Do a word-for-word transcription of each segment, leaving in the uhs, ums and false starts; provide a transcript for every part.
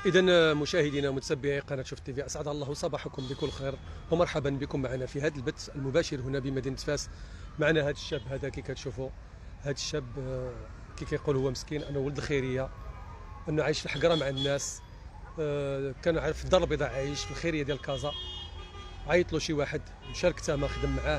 إذا مشاهدينا ومتابعي قناة شوف تي في، أسعد الله صباحكم بكل خير ومرحبا بكم معنا في هذا البث المباشر هنا بمدينة فاس. معنا هذا الشاب هذا كي كتشوفوا، هذا الشاب آه، كي كيقول هو مسكين، أنه ولد الخيرية، أنه عايش في الحقرة مع الناس. آه، كان عارف في الدار البيضاء عايش في الخيرية ديال كازا، عيط له شي واحد مشى لكتامة خدم معاه،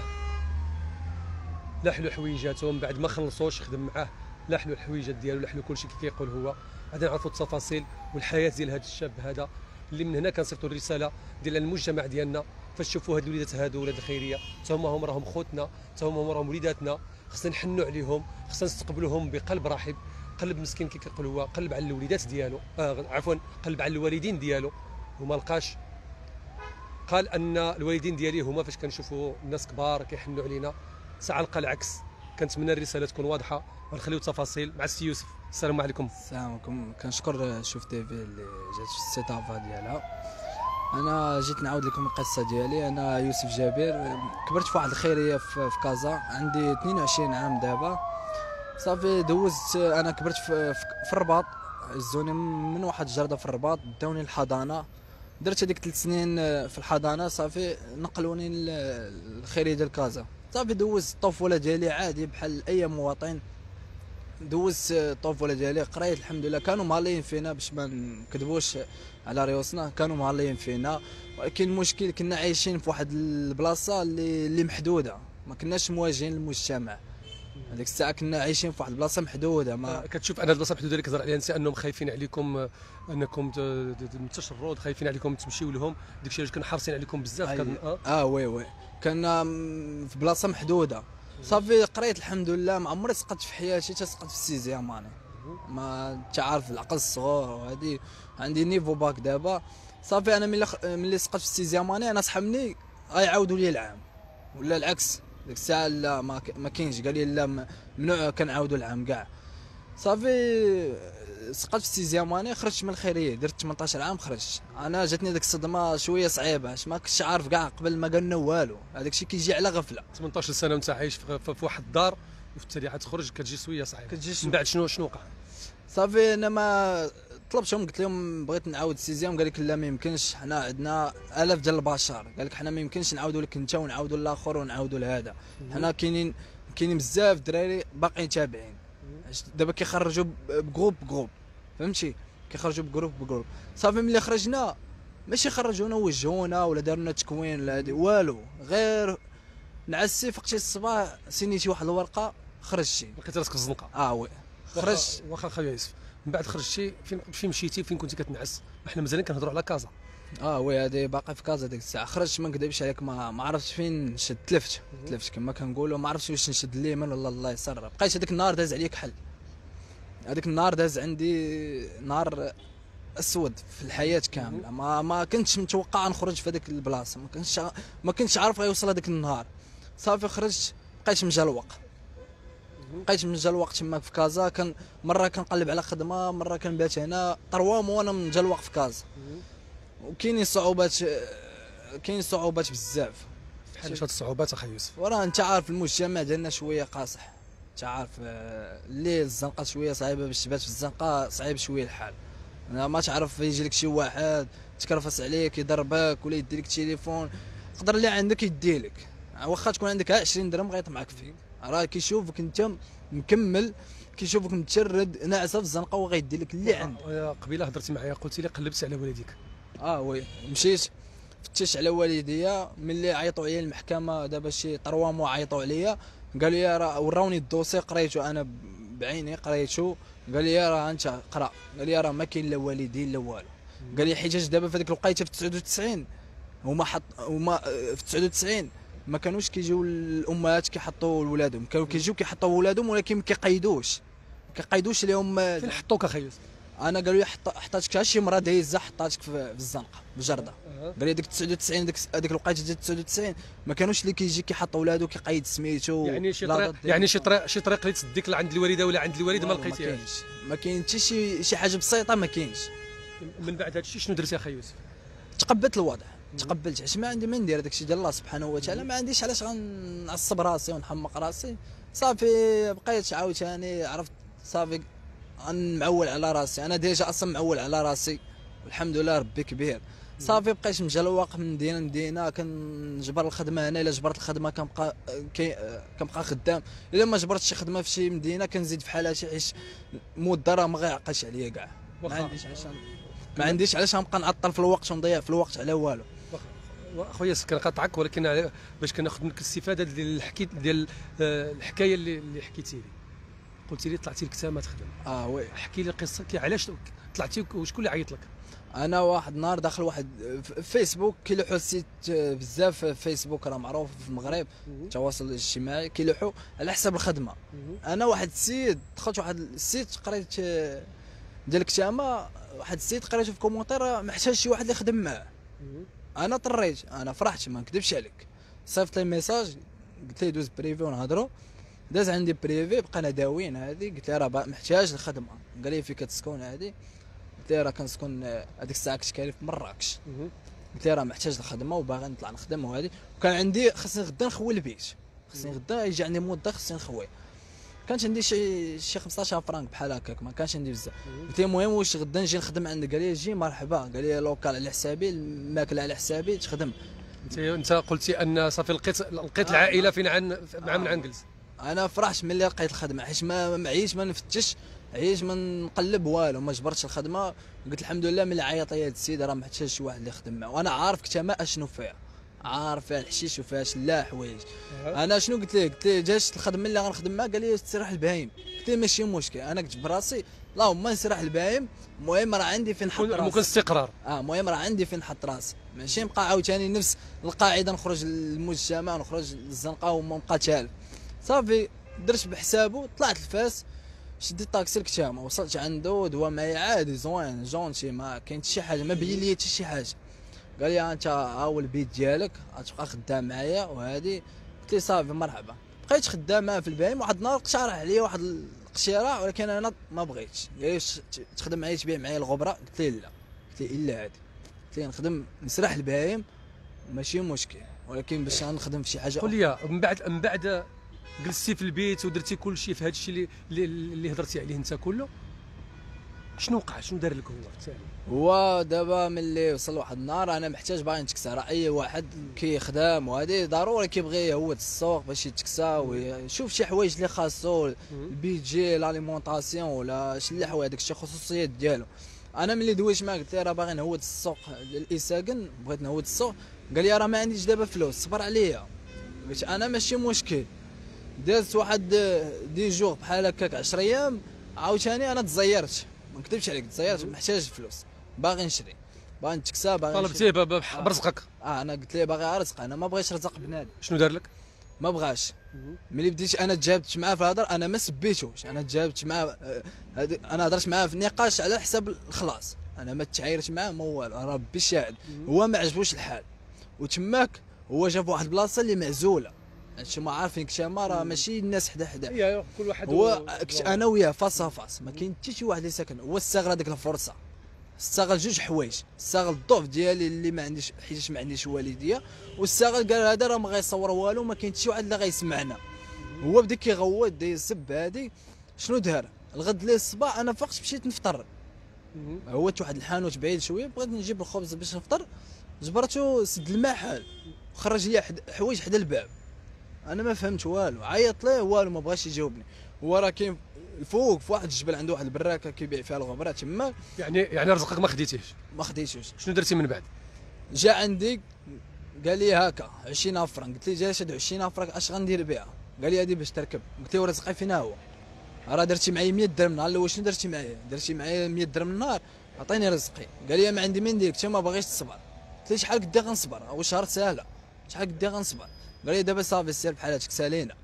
لاحلو حويجاتهم، بعد ما خلصوش خدم معاه، لاحلو الحويجات ديالو، لاحلو كلشي كي كيقول هو. غادي نعرفوا التفاصيل والحياه ديال هذا الشاب هذا، اللي من هنا كنصيفطوا الرساله ديال المجتمع ديالنا. فاش تشوفوا هاد الوليدات هادو ولاد الخيريه، حتى هما هم راهم خوتنا، حتى هما هم راهم وليداتنا، خصنا نحنوا عليهم، خصنا نستقبلوهم بقلب رحب، قلب مسكين كي كيقول هو، قلب على الوليدات ديالو، آه عفوا قلب على الوالدين ديالو. وما لقاش، قال ان الوالدين ديالي هما فاش كنشوفوا الناس كبار كيحنوا علينا، ساعه لقى العكس. كنتمنى الرساله تكون واضحه ونخليو التفاصيل مع السي يوسف. السلام عليكم. السلام عليكم. كنشكر شوف تي في اللي جات في الاستضافه ديالها. انا جيت نعاود لكم القصه ديالي. انا يوسف جابر، كبرت في واحد الخيريه في في كازا، عندي اثنين وعشرين عام دابا. صافي دوزت، انا كبرت في, في, في الرباط، هزوني من واحد الجرده في الرباط، داوني الحضانه، درت هذيك ثلاث سنين في الحضانه، صافي نقلوني للخيريه ديال كازا. صافي دوزت الطفوله ديالي عادي بحال اي مواطن، دوزت الطفوله ديالي، قريت الحمد لله. كانوا مهلين فينا باش ما نكذبوش على ريوسنا، كانوا مهلين فينا، ولكن المشكل كنا عايشين في واحد البلاصه اللي اللي محدوده، ما كناش مواجهين للمجتمع. هذيك الساعه كنا عايشين في واحد البلاصه محدوده. ما كتشوف ان البلاصه محدوده اللي كتهضر عليها انت، انهم خايفين عليكم، انكم التشرد، خايفين عليكم تمشيو لهم، داكشي علاش كانوا حارسين عليكم بزاف. كان اه, آه وي وي كنا في بلاصه محدوده. صافي قريت الحمد لله، ما عمري سقطت في حياتي، حتى سقطت في السيزيام. انا ما انت عارف العقل الصغور وهذه، عندي نيفو باك دابا. صافي انا ملي ملي سقطت في السيزيام اني انا صحابني غيعاودوا لي العام ولا العكس. ديك الساعه لا، ما ما كاينش، قال لي لا ممنوع كنعاودوا العام كاع. صافي سقطت في السيزيام اني، خرجت من الخيريه، درت ثمنطاش عام خرجت. انا جاتني ديك الصدمه شويه صعيبه، اش ما كنتش عارف كاع قبل ما قالنا والو، هذاك الشيء كيجي على غفله. ثمنطاش سنه وانت عايش في, في واحد الدار، وفي التالي عاد تخرج كتجي شويه صعيبه. كتجي من بعد شنو شنو وقع؟ صافي انا ما طلبتهم، قلت لهم بغيت نعاود السيزيام، قال لك لا ما يمكنش، حنا عندنا الاف ديال البشر، قال لك حنا ما يمكنش نعاودوا لك انت ونعاودوا الاخر ونعاودوا لهذا. حنا كاينين كاينين بزاف دراري باقيين تابعين، دابا كيخرجوا بجروب بجروب، فهمتي، كيخرجوا بجروب بجروب. صافي ملي خرجنا ماشي خرجونا وجهونا ولا داروا لنا تكوين ولا هادي والو، غير نعسي فقتي الصباح سينيتي واحد الورقه خرجتي، لقيت راسك في الزنقه. اه وي خرجت. واخا خويا يوسف، من بعد خرجتي فين فين مشيتي، فين كنتي كتنعس؟ حنا مازالين كنهضروا على كازا. اه وي هادي باقي في كازا ديك الساعه. خرجت ما نكذبش عليك، ما ما عرفتش فين نشد، تلفت تلفت كما كنقولوا، ما عرفتش واش نشد اليمين ولا الله يسر. بقيت هذاك النهار داز عليا كحل، هذاك النهار داز عندي نهار اسود في الحياه كامله. ما ما كنتش متوقع نخرج في هذيك البلاصه، ما كنتش ما كنتش عارف غيوصل هذاك النهار. صافي خرجت، بقيت مجلوق، بقيت مجلوق تما في كازا. كان مره كنقلب على خدمه، مره كنبات هنا طروام وانا مجلوق في كازا. وكاينين صعوبات، كاين صعوبات بزاف. بحال هاد الصعوبات اخي يوسف؟ وراه انت عارف المجتمع ديالنا شويه قاصح، انت عارف الليل الزنقه شويه صعيبه، باش تبات في الزنقه صعيب شويه الحال. ما تعرف يجي لك شي واحد تكرفس عليك يضربك ولا يدي لك التليفون، قدر اللي عندك يدي لك، واخا تكون عندك عشرين درهم غيطمعك فيك. راه كيشوفك انت مكمل، كيشوفك متشرد ناعسه في الزنقه وغيدي لك اللي عندك. قبيله هضرتي معايا قلتي لي قلبتي على والديك. اه وي مشيت فتش على والديا، ملي عيطوا عليا المحكمه دابا شي طروامو عيطوا عليا، قالوا لي راه وراوني الدوسي قريتو انا بعيني قريتو، قال لي راه انت قرا، قال لي راه ما كاين لا والدين لا والو. قال لي حيتاش دابا في هذيك الوقيته في تسعة وتسعين هما حط هما في تسعة وتسعين ما كانوش كيجيو الامهات كيحطوا ولادهم، كانوا كيجيو كيحطوا ولادهم ولكن ما كيقيدوش ما كيقيدوش لهم. فين حطوك اخي يوسف؟ انا قالوا لي حط حطاتك شي مرا دايزه حطاتك في الزنقه بالجرده. قال لي ديك تسعة وتسعين ديك هذيك الوقيته ديال تسعة وتسعين ما كانوش اللي كيجي كيحط ولادو كيقيد سميتو. يعني شي طريق، يعني شي طريق شي طريق اللي تسديك لعند الوالده ولا عند الوالد ما لقيتيهاش؟ ما كاين حتى شي شي حاجه بسيطه ما كاينش. من بعد هذا الشيء شنو درتي اخي يوسف؟ تقبلت الوضع، تقبلت، علاش ما عندي ما ندير داك الشيء ديال الله سبحانه وتعالى، ما عنديش علاش غنعصب راسي ونحمق راسي. صافي بقيت عاوتاني عرفت، صافي معول على راسي، انا ديجا اصلا معول على راسي والحمد لله ربي كبير. صافي بقيت مجلوق من مدينه لمدينه، كنجبر الخدمه هنا، الا جبرت الخدمه كنبقى كي كنبقى خدام، الا ما جبرتش شي خدمه في شي مدينه كنزيد في حالاتي، حيت مود راه ما غيعقلش عليا كاع. ما عنديش علاش ما عنديش علاش غنبقى نعطل في الوقت ونضيع في الوقت على والو. خويا كنقاطعك، ولكن باش كناخذ منك الاستفاده ديال الحكي ديال الحكايه اللي اللي حكيتي لي، قلتي لي طلعتي لك انت ما تخدم. اه وي. احكي لي القصه، كي علاش طلعتي وشكون اللي عيط لك؟ انا واحد النهار داخل واحد في فيسبوك، كيلوحوا السيت بزاف، فيسبوك راه معروف في المغرب التواصل الاجتماعي، كيلوحوا على حساب الخدمه. انا واحد السيد دخلت واحد السيت قريت ديال الكتامه، واحد السيد قريته في كومونتير محتاج شي واحد اللي يخدم معاه. انا طريت، انا فرحت ما نكذبش عليك، صيفط لي ميساج قلت ليه دوز بريفي ونهضروا، داز عندي بريفي، بقينا داويين هذه، قلت له راه محتاج الخدمه، قال لي فين كتسكن هذه، قلت له راه كنسكن هذيك الساعه كنت كاين في مراكش، قلت له راه محتاج الخدمه وباغي نطلع نخدم وهذه، وكان عندي خصني غدا نخوي البيت، خصني غدا يجي عندي موظف خصني نخوي، كانت عندي شي شي خمسطاش فرانك بحال هكاك، ما كانش عندي بزاف، قلت له المهم واش غدا نجي نخدم عندك؟ قال لي جي مرحبا، قال لي لوكال على حسابي، الماكله على حسابي، تخدم. انت انت قلتي ان صافي لقيت لقيت العائله فين عن مع من عنجلز. انا فرحت ملي لقيت الخدمه، حيت ما معيش ما نفتش، عيش ما نقلب والو، ما جبرتش الخدمه، قلت الحمد لله ملي عيط لي هذا السيد راه محتاج شي واحد اللي يخدم معاه، وانا عارف كتما اشنو فيها، عارف فيها الحشيش وفيها لا حوايج. انا شنو قلت ليه؟ قلت ليه جات الخدمه اللي غنخدم معاه، قال لي تسرح البهايم، قلت ليه ماشي مشكل، انا قلت براسي اللهم نسرح البهايم، المهم راه عندي فين نحط راسي، ممكن استقرار. اه المهم راه عندي فين نحط راسي، ماشي نبقى عاوتاني نفس القاعده، نخرج للمجتمع ونخرج للزنقه وما نبقى تالف. صافي درت بحسابه، طلعت الفاس، شديت طاكسي لكتامه، وصلت عنده دوا معايا عادي زوين جونتي، ما كاين حتى شي حاجه، ما بين لي حتى شي حاجه، قال لي انت ها هو البيت ديالك غتبقى خدام معايا وهذه، قلت لي صافي مرحبا، بقيت خدام معاه في البايم. واحد النهار اقترح عليا واحد الاقتراح، ولكن انا ما بغيتش، قال لي تخدم معايا تبيع معايا الغبره، قلت لي لا، قلت لي الا هذه، قلت لي نخدم نسرح البهايم ماشي مشكل، ولكن باش نخدم في شي حاجه. قول لي من بعد من بعد جلستي في البيت ودرتي كل شيء في هذا الشيء اللي اللي, اللي هضرتي عليه انت كله، شنو وقع؟ شنو دار لك هو ثاني؟ هو دابا ملي وصل واحد النهار انا محتاج باغي نتكسى، راه اي واحد كيخدم وهذه ضروري كيبغي يهود السوق باش يتكسى ويشوف شي حوايج اللي خاصو، البيجي لاليمونطاسيون ولا شي اللي حوايج، داك الشيء خصوصيات ديالو. انا ملي دويت معاه قلت له راه باغي نهود السوق الاساكن، بغيت نهود السوق، قال لي راه ما عنديش دابا فلوس، صبر عليا، قلت انا ماشي مشكل. دازت واحد دي جوغ بحال هكاك عشرة ايام، عاوتاني انا تزيرت، ما نكذبش عليك تزيرت، محتاج فلوس، باغي نشري، باغي نتكسى، باغي طلبتيه برزقك. اه انا قلت ليه باغي رزق، انا ما بغيتش رزق بنادم. شنو دار لك؟ ما بغاش. ملي بديت انا تجابت معاه في الهضر، انا ما سبيتوش، انا تجابت معاه، انا هضرت معاه في النقاش على حساب الخلاص، انا ما تعايرت معاه ما والو، ربي شاهد، هو ما عجبوش الحال، وتماك هو جاب واحد البلاصه اللي معزوله، هادشي ما عارفين كتما راه ماشي الناس حدا حدا، هي كل واحد هو كنت انا وياه فاس فاس، ما كاين حتى شي واحد اللي ساكن، هو استغل هذيك الفرصه، استغل جوج حوايج، استغل الضعف ديالي اللي ما عنديش حيت ما عنديش والديه، واستغل قال هذا راه ما غيصور والو، ما كاين حتى شي واحد اللي غيسمعنا، هو بدا كيغوت بدا يسب هادي، شنو دار؟ الغد ليه الصباح انا فقت مشيت نفطر، هو واحد الحانوت بعيد شويه، بغيت نجيب الخبز باش نفطر، جبرتو سد المحل وخرج لي حوايج حدا الباب، انا ما فهمت والو، عيط ليه والو ما بغاش يجاوبني، هو راه كاين الفوق في واحد الجبل عنده واحد البراكه كيبيع فيها الغبرات تما، يعني يعني رزقك ما خديتيش؟ ما خديتوش. شنو درتي من بعد؟ جا عندي قال لي هاكا عشرين فرنك، قلت ليه جالس هاد عشرين فرنك اش غندير بها؟ قال لي هادي باش تركب، قلت له رزقي فينا هو، راه درتي معايا مية درهم النهار الاول، شنو درتي معايا؟ درتي معايا مية درهم النهار، عطيني رزقي، قال لي ما عندي ما ندير، قلت له ما باغيش تصبر، قلت له شحال قدي غنصبر؟ هو شهر ساهله، شحال قدي غنصبر؟ قال لي دابا صافي سير بحال هاتك سالينا،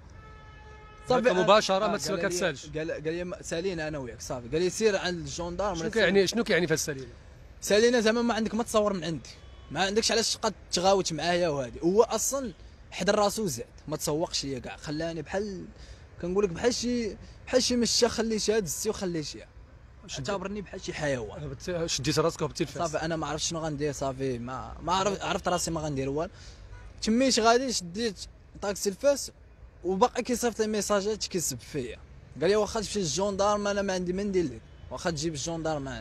صافي مباشره ما تسمى كتسالش، قال قال لي سالينا انا وياك صافي، قال لي سير عند الجندار. شنو كيعني شنو كيعني في السالينا؟ سالينا زعما ما عندك ما تصور من عندي، ما عندكش علاش تبقى تغاوت معايا وهادي، هو اصلا حضر راسو زاد ما تسوقش ليا كاع، خلاني بحال كنقول لك بحال شي بحال شي مشى خليتها دزتي وخليتيها، اعتبرني بحال شي حيوان، شديت راسك وهبطتي الفاس، صافي انا ما عرفتش شنو غندير، صافي ما ما عرفت عرفت راسي ما غندير والو، تميت غادي شديت طاكسي الفاس، وباقي كيصيفط لي ميساجات كيسب فيا، قال لي واخا تمشي للجندارم انا ما عندي ما ندير لك، واخا تجيب الجندارم معاك،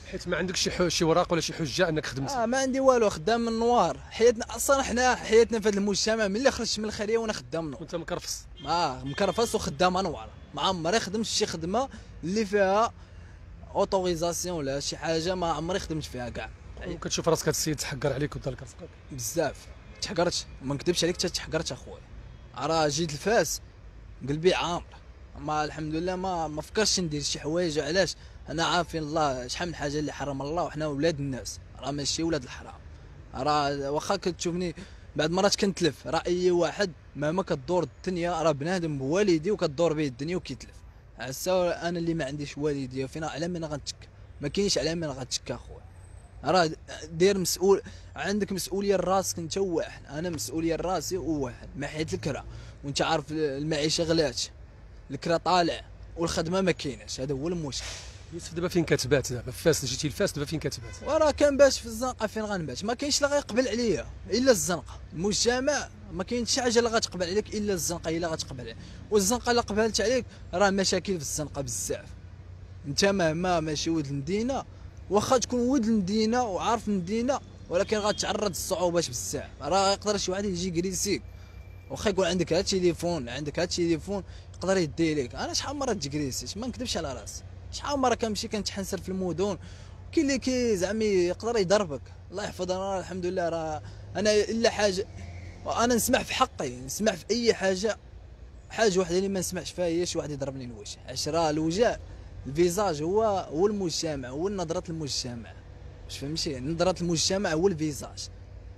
حيت ما عندكش شي حو- شي وراق ولا شي حجه انك خدمت. اه ما عندي والو، خدام من النوار. حياتنا اصلا حنا حياتنا في هذا المجتمع ملي خرجت من الخليه وانا خدام نوار. وانت مكرفص. اه مكرفص وخدام انوار، ما عمري خدمت شي خدمه اللي فيها اوتوريزاسيون ولا شي حاجه، ما عمري خدمت فيها كاع. وكتشوف راسك هذا السيد تحقر عليك ودار لك رزقك. بزاف تحقرت، ما نكذبش عليك حتى تحقرت اخويا. راه جيت الفاس قلبي عامر، ما الحمد لله ما ما فكرتش ندير شي حوايج. علاش؟ انا عارفين الله شحال من حاجه اللي حرم الله، وحنا ولاد الناس، راه ماشي ولاد الحرام. راه واخا كتشوفني بعد مرات كنتلف، راه اي واحد مهما كدور الدنيا راه بنادم بوالدي وكدور به الدنيا وكيتلف. عسا انا اللي ما عنديش والدي فينا على من غنتك، ما كاينش على من غتك اخويا. راه دير مسؤول، عندك مسؤوليه لراسك انت وواحد، انا مسؤوليه لراسي وواحد. ما حيت الكرا وانت عارف المعيشه غلات، الكرا طالع والخدمه ما كايناش، هذا هو المشكل. يوسف دابا فين كتبات؟ دابا فاس جيتي لفاس، دابا فين كتبات؟ وراه كنبات في الزنقه، فين غنبات؟ ما كاينش اللي غيقبل عليا الا الزنقه. المجتمع ما كاينش شي حاجه اللي غتقبل عليك الا الزنقه هي اللي غتقبل عليك، والزنقه اللي قبلت عليك راه مشاكل في الزنقه بزاف. انت مهما ماشي ولد المدينه، واخا تكون ولد المدينه وعارف المدينه، ولكن غتعرض للصعوبات بزاف. راه يقدر شي واحد يجي يجريسيك، واخا يقول عندك هاد التليفون، عندك هاد التليفون يقدر يدي لك. انا شحال مره تجريسيت، ما نكذبش على راسي، شحال مره كنمشي كنتحنسر في المدن، كاين اللي كي زعما يقدر يضربك. الله يحفظ. انا الحمد لله راه انا الا حاجه انا نسمع في حقي، نسمع في اي حاجه. حاجه واحده اللي ما نسمعش فيها هي شي واحد يضربني الوجه. عشرة الوجه الفيزاج هو هو المجتمع، هو نظره المجتمع. واش فهمتي؟ نظره المجتمع هو الفيزاج،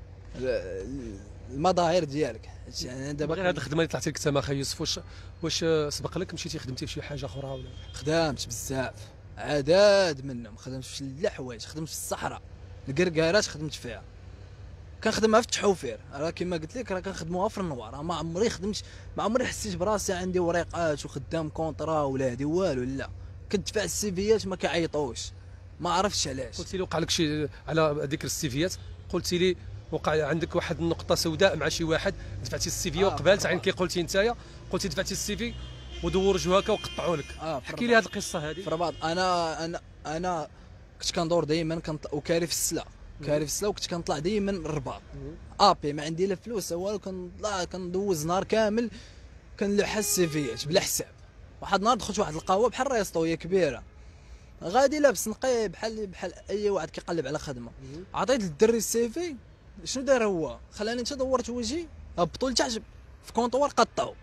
المظاهر ديالك. يعني دابا غير هذه الخدمه اللي طلعتي لك انت ما يوسف، واش واش سبق لك مشيتي خدمتي في شي حاجه اخرى ولا؟ خدامت بزاف، عداد منهم. خدمت في لا حوايج، خدمت في الصحراء، الكركارات خدمت فيها، كنخدمها في التحوفير. راه كما قلت لك راه كنخدموها في النوار. ما عمري خدمت، ما عمري حسيت براسي عندي وريقات وخدام كونطرا ولا هادي والو. لا، كندفع السيفيات ما كيعيطوش، ما عرفتش علاش. قلتي لي وقع لك شي على ذكر السيفيات، قلتي لي وقع عندك واحد النقطه سوداء مع شي واحد، دفعتي السيفي آه وقبلت عين كي قلتي نتايا، قلتي دفعتي السيفي ودور وجهك وقطعوا لك. آه احكي لي هذه القصه هذه. في الرباط انا انا انا كنت كندور دائما كنط... وكاري في السلا، كاري في السلا، وكنت كنطلع دائما الرباط ابي. ما عندي لا فلوس والو، كنطلع كندوز نهار كامل كنلوح السيفيات بلا حساب. واحد النهار دخلت واحد القهوه بحال ريستو كبيره، غادي لابس نقي بحال بحال اي واحد كيقلب على خدمه. عطيت للدري السيفي، شنو دار هو؟ خلاني انت دورت وجهي، هبطوا لتحت في كونطوار قطعوا.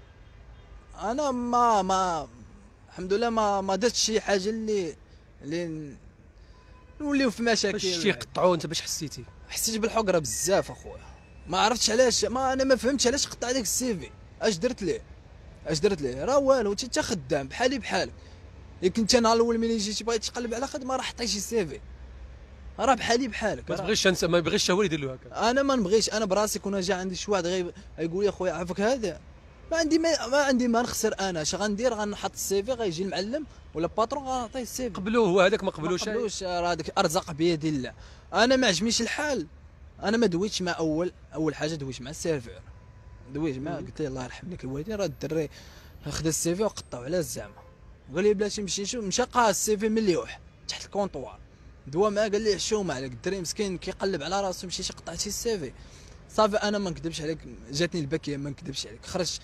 انا ما ما الحمد لله ما ما درتش شي حاجه اللي اللي نوليو في مشاكل. باش شي قطعوا انت باش حسيتي؟ حسيت بالحقره بزاف اخويا، ما عرفتش علاش. ما انا ما فهمتش علاش قطع داك السيفي. اش درت ليه؟ اش درت ليه؟ راه والو، انت خدام بحالي بحالك. ياك انت نهار الاول ملي جيتي بغيتي تقلب على خدمه راه حطيتي السيفي، راه بحالي بحالك. ما تبغيش انت، ما يبغيش هو يدير له هكا. انا ما نبغيش. انا براسي كون جا عندي شي واحد غير يقول لي اخويا عافاك هذا، ما عندي ما, ما عندي ما نخسر. انا اش غندير؟ غنحط السيفي، غيجي المعلم ولا الباترون غنعطيه السيفي. قبلوه هو هذاك، ما قبلوش. ما قبلوش، راه هذاك ارزق بيد الله. انا ما عجبنيش الحال. انا ما دويتش مع اول اول حاجه دويت مع السيرفور، دويت مع قلت له الله يرحم لك الوالدين، راه الدري خدا السيفي وقطعو على الزعما. قال لي بلاتي نمشي نشوف، مشى قا السيفي مليوح تحت الكونطوار، دوا معاه قال لي حشومه عليك الدري مسكين كيقلب على راسو، مشيتي قطعتي السيفي. صافي انا ما نكذبش عليك، جاتني البكيه ما نكذبش عليك. خرجت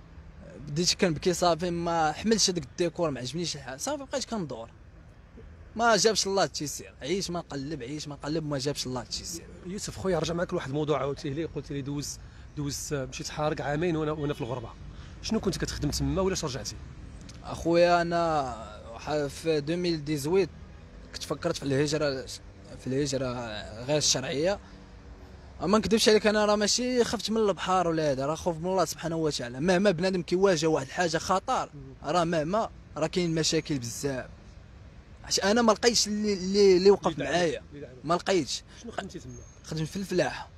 بديت كنبكي، صافي ما حملتش هذاك الديكور، ما عجبنيش الحال. صافي بقيت كندور، ما جابش الله التيسير. عيش ما نقلب، عيش ما نقلب، ما جابش الله التيسير. يوسف خويا رجع معك لواحد الموضوع عاودتيه لي، قلت لي دوز دوز مشيت حارق عامين وانا وانا في الغربه. شنو كنت كتخدم تما ولاش رجعتي؟ اخويا انا في ألفين وثمانية عشر كنت فكرت في الهجره، في الهجره غير الشرعيه. ما نكذبش عليك، انا راه ماشي خفت من البحر ولا هذا، راه خوف من الله سبحانه وتعالى. مهما بنادم كيواجه واحد الحاجه خطر، راه مهما راه كاين مشاكل بزاف. علاش انا ما لقيتش اللي اللي, اللي وقف معايا، ما لقيتش. شنو خدمتي تما؟ خدمت في الفلاحه.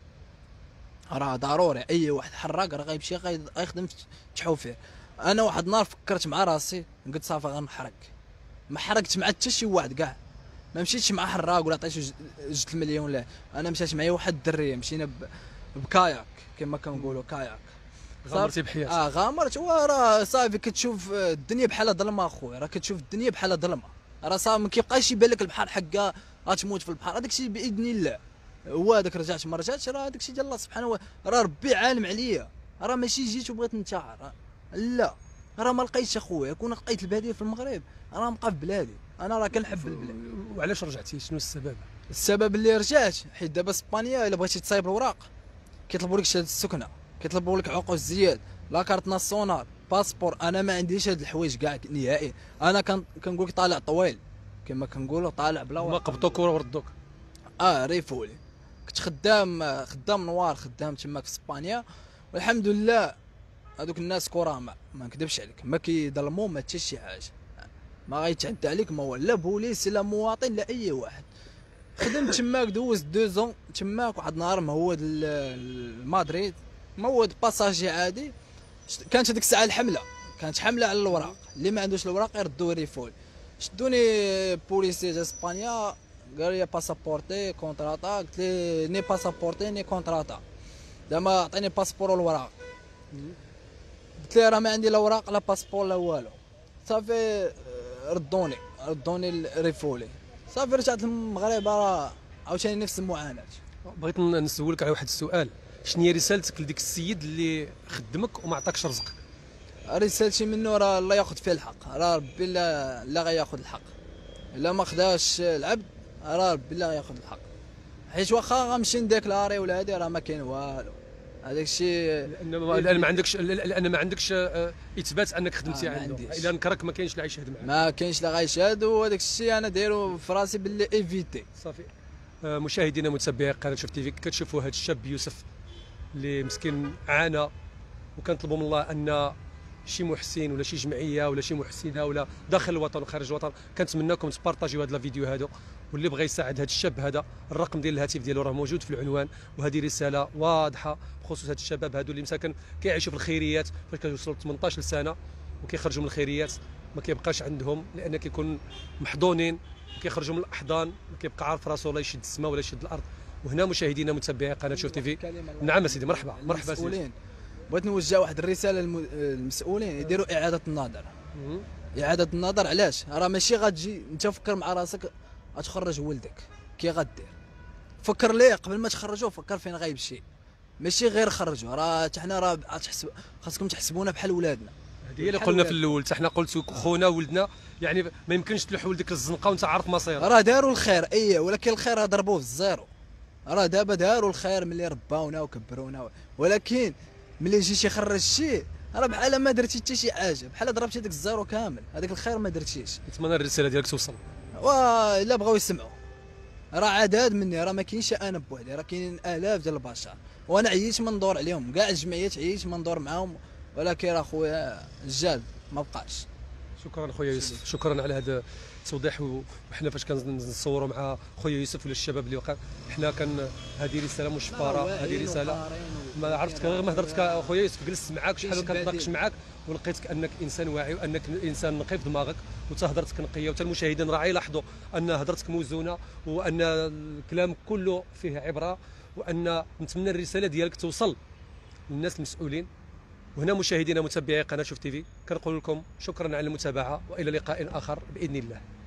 راه ضروري اي واحد حراق راه غيمشي غيخدم في التحوفير. انا واحد النهار فكرت مع راسي، قلت صافي غنحرق. ما حرقت مع حتى شي واحد كاع، ما مشيتش مع حراق ولا عطيتو جوج المليون، لا. انا مشات معايا واحد الدريه، مشينا بكاياك كما كنقولوا كاياك. غامرتي بحياتك. اه غامرت، وراه صافي كتشوف الدنيا بحال ظلمه اخويا، راه كتشوف الدنيا بحال ظلمه. راه صافي ما كيبقاش يبان لك البحر حكا غتموت في البحر، هذاك الشيء باذن الله. هو هذاك رجعت ما رجعتش راه هذاك الشيء ديال الله سبحانه وتعالى، راه ربي عالم عليا، راه ماشي جيت وبغيت ننتحر، لا راه ما لقيتش اخويا. كون لقيت الباديه في المغرب انا نبقى في بلادي، انا راه كنحب البلاد. وعلاش رجعتي؟ شنو السبب؟ السبب اللي رجعت حيت دابا اسبانيا الا بغيتي تصايب الوراق كيطلبوا لك شهاده السكنه، كيطلبوا لك عقود الزياد، لا كارت ناسيونال، باسبور. انا ما عنديش هاد الحوايج كاع نهائي. انا كان كنقول لك طالع طويل كما كنقولوا، طالع بلا ما ورق. قبضوك وردوك؟ اه ريفولي. كنت خدام خدام نوار، خدام تماك في اسبانيا، والحمد لله هذوك الناس كرامه، ما نكذبش عليك، ما كيظلموا ما حتى شي حاجه، ما غيتعدى عليك ما والو، لا بوليس لا مواطن لا اي واحد. خدمت تماك، دوزت دو زون تماك. واحد النهار مهود لمدريد، مهود باساجي عادي، كانت هذيك الساعه الحمله، كانت حمله على الوراق، اللي ما عندوش الوراق يردوه ريفول. شدوني بوليسي ديال اسبانيا، قال لي باسابورتي كونتراتا، قلت لي ني باسابورتي ني كونتراتا، زعما عطيني باسبور والوراق. قلت لي راه ما عندي لا وراق لا باسبور لا والو. صافي ردوني ردوني ريفولي. صافي رجعت للمغرب، راه عاوتاني نفس المعاناه. بغيت نسولك على واحد السؤال، شنو هي رسالتك لديك السيد اللي خدمك وما عطاكش رزق؟ رسالتي منه راه الله ياخذ فيه الحق، راه ربي لا لا غياخذ الحق، الا ما خداش العبد راه ربي لا غياخذ الحق. حيت واخا غنمشي نديكلاري ولا هادي راه ما كاين والو، هذاك الشيء لان ما, لأن ما عندكش لان ما عندكش آه، اثبات انك خدمتي آه، ما عنده. عنديش. الا نكرك ما كاينش اللي غيشهد معك. ما كاينش لا غيشهد، وهذاك الشيء انا دايرو في راسي باللي ايفيتي. صافي. آه، مشاهدينا متابعي قناه شوف تيفي، كتشوفوا هذا الشاب يوسف اللي مسكين عانى، وكنطلبوا من الله ان شي محسن ولا شي جمعيه ولا شي محسنه ولا داخل الوطن وخارج الوطن، كنتمناكم تبارطاجيو هذا الفيديو هذا، واللي بغى يساعد هذا الشاب هذا الرقم ديال الهاتف ديالو راه موجود في العنوان، وهذه رساله واضحه بخصوص هذا الشباب هذو اللي مساكن كيعيشوا في الخيريات، فاش كيوصلوا ثمنطاش سنه وكيخرجوا من الخيريات ما كيبقاش عندهم، لان كيكون محضونين وكيخرجوا من الاحضان، ما كيبقى عارف راسو لا يشد السماء ولا يشد الارض. وهنا مشاهدينا متابعي قناه شوف تيفي. نعم سيدي، مرحبا مرحبا سيدي. بغيت نوجه واحد الرساله للمسؤولين يديروا اعاده النظر. اعاده النظر علاش؟ راه ماشي غتجي انت فكر مع راسك غتخرج ولدك، كي غدير؟ فكر ليه قبل ما تخرجوه، فكر فين غيمشي، ماشي غير خرجوه. راه حتى حنا راه تحسب خاصكم تحسبونا بحال ولادنا. هذه هي اللي قلنا في الاول، حتى حنا قلت خونا ولدنا، يعني ما يمكنش تلوح ولدك للزنقه وانت عارف مصيره. راه داروا الخير اي، ولكن الخير راه ضربوه في الزيرو. راه دابا داروا الخير ملي رباونا وكبرونا، ولكن ملي يجي شي يخرج شي راه بحال ما درتي حتى شي حاجه، بحال ضربتي داك الزيرو كامل، هذاك الخير ما درتيش. نتمنى الرساله ديالك توصل. والا بغاو يسمعوا، راه عداد مني، راه ما كاينش انا بوحدي، راه كاينين الاف ديال البشر، وانا عييت من ندور عليهم، كاع الجمعيات عييت من ندور معاهم، ولكن راه خويا الجاد ما بقاش. شكرا خويا يوسف، شكرا على هذا التوضيح. وحنا فاش كنصوروا مع خويا يوسف ولا الشباب اللي وقع، حنا كان هذه رساله مشفره، هذه رساله ما عرفتك غير ما هضرتك خويا يوسف، جلست معاك شحال كنتناقش معاك ولقيتك انك انسان واعي وانك انسان نقي في دماغك، وتا هضرتك نقيه، وتا المشاهدين راه يلاحظوا ان هضرتك موزونه وان الكلام كله فيه عبره، وان نتمنى الرساله ديالك توصل للناس المسؤولين. وهنا مشاهدينا متابعي قناه شوف تيفي كنقول لكم شكرا على المتابعه، والى لقاء اخر باذن الله.